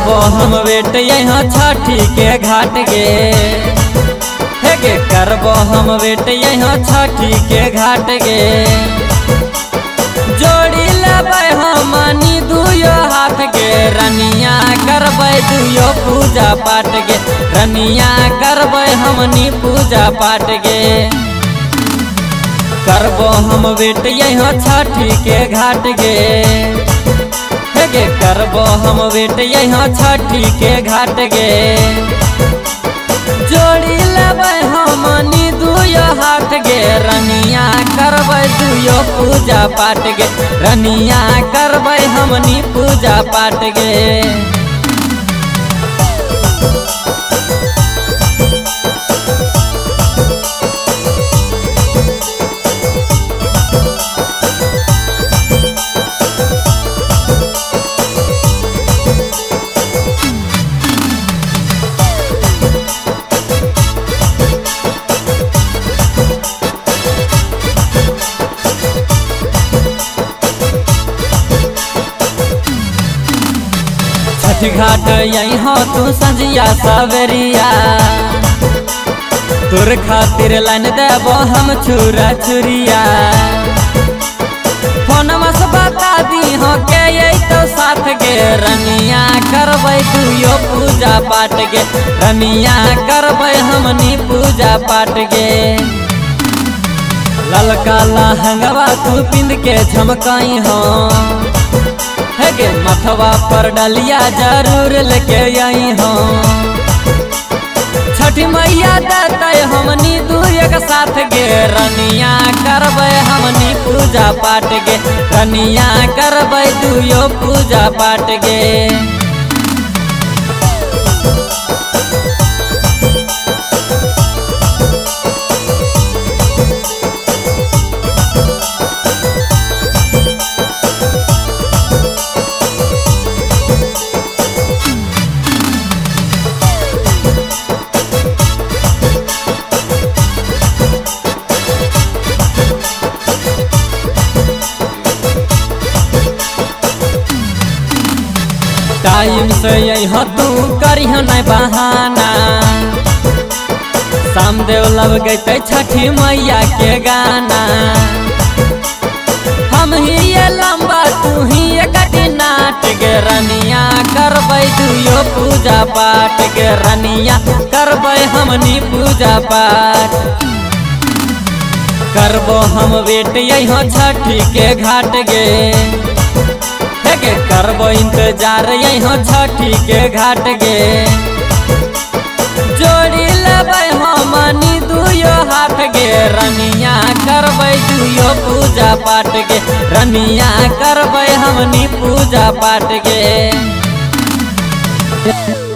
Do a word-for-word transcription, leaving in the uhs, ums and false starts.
करबो हम बेट यहाँ छठी के घाट गे हे गे करबो हम बेट यहाँ छठी के घाट गे जोड़ी लेबै हमनी दुयो हाथ गे रनिया करबै दुयो पूजा पाठ गे रनिया करबै हमनी पूजा पाठ गे करबो हम बेट यहाँ छठी के घाट गे हे गे करबो हम बेट यहाँ छठी के घाट गे जोड़ी लेबै हमनी दुयो हाथ गे रनिया करबै दुयो पूजा पाठ गे रनिया करबै हमनी पूजा पाठ गे घाट यहाँ तू संजिया सवेरिया तोर खातिर लाइन देबो हम छुरा छुरिया फोनमा से बता दी हो के ये तो साथ गे रनिया करबै दुयो पूजा पाठ गे रनिया करबै हमनी पूजा पाठ गे ललका लहंगवा तू पिंद के झमकाई हो हे गे मथवा पर डलिया जरूर लेके आई हो छठी मैया देते हमनी दुए के साथ गे रनिया करबै हमनी पूजा पाठ गे रनिया करबै दुयो पूजा पाठ गे टाइम से यहाँ तू करिह नहीं बहाना सामदेव लब गए छठी मैया के गाना हम ही ये लंबा तू ही ये कटी नाट गे रनिया करबै दुयो पूजा पाठ गे रनिया करबै हमनी पूजा पाठ करबो हम बेट यहाँ छठी के घाट गे गे करबो इंतजार यहाँ छठी के घाट गे जोड़ी लेबै हमनी दुयो हाथ गे रनिया करबै दुयो पूजा पाठ गे रनिया करबै हमनी पूजा पाठ गे।